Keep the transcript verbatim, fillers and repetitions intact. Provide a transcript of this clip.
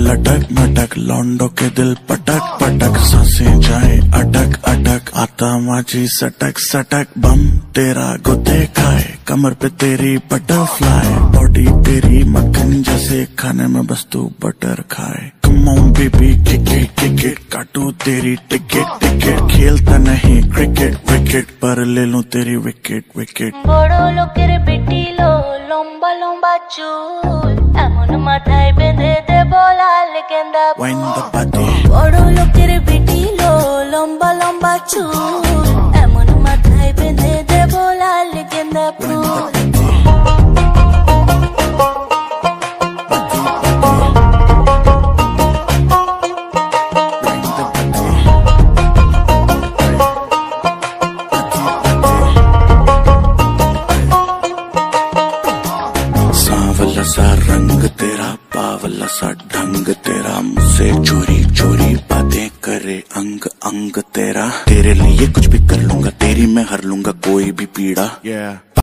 लटक मटक, लौंडो के दिल पटक पटक, सांसें जाए अटक अटक, आता माझी सटक सटक, बम तेरा गुद्दे खाए, कमर पे तेरी बटरफ्लाई, बॉडी तेरी मक्खन जैसे, खाने में बस तू बटर खाए। Come on baby, kick it, kick it, काटू तेरी टिकट टिकट, खेलता नहीं क्रिकेट विकेट, पर ले लूं तेरी विकेट विकेट। बड़ो लोकेर बेटी लो लंबा लंबा चूल, एमन माथाय बेंधे देबो लाल गेंदा फूल। बड़ो लोकेर बेटी लो लंबा लंबा चूल, एमन माथाय बेंधे देबो लाल गेंदा फूल। सांवला सा रंग तेरा, बावला सा ढंग तेरा, मुझसे चोरी चोरी बातें करे अंग अंग तेरा, तेरे लिए कुछ भी कर लूंगा, तेरी मैं हर लूंगा कोई भी पीड़ा। yeah.